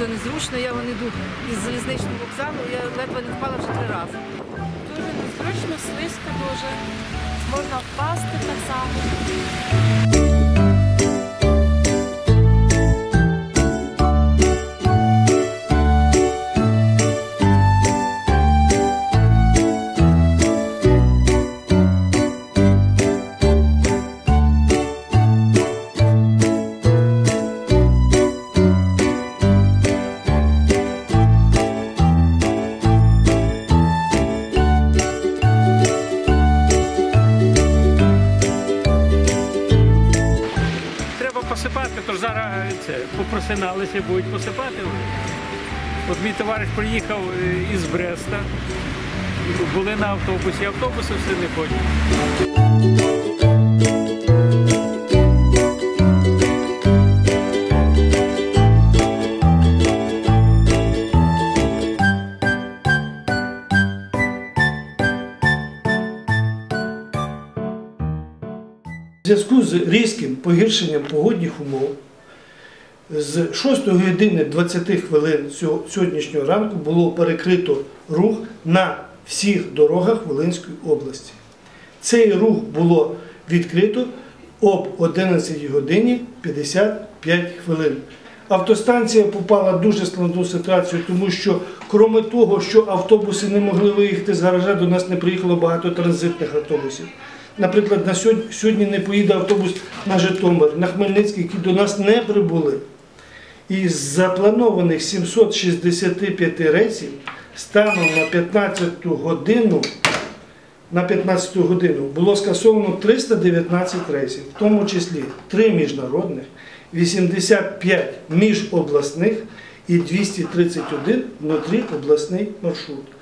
дуже незручно. Я вон йду із залізничного вокзалу, я ледве не впала вже 3 рази. Дуже незручно, слизько дуже. Можна впасти так само. Посипати, то зараз попросиналися, будуть посипати. От мій товариш приїхав із Бреста, були на автобусі, автобуси все не ходять. У зв'язку з різким погіршенням погодних умов з 6 години 20 хвилин сьогоднішнього ранку було перекрито рух на всіх дорогах Волинської області. Цей рух було відкрито об 11 годині 55 хвилин. Автостанція попала в дуже складну ситуацію, тому що, крім того, що автобуси не могли виїхати з гаража, до нас не приїхало багато транзитних автобусів. Наприклад, на сьогодні не поїде автобус на Житомир, на Хмельницький, які до нас не прибули. Із запланованих 765 рейсів станом на 15 годину було скасовано 319 рейсів, в тому числі 3 міжнародних, 85 міжобласних і 231 внутріобласний маршрут.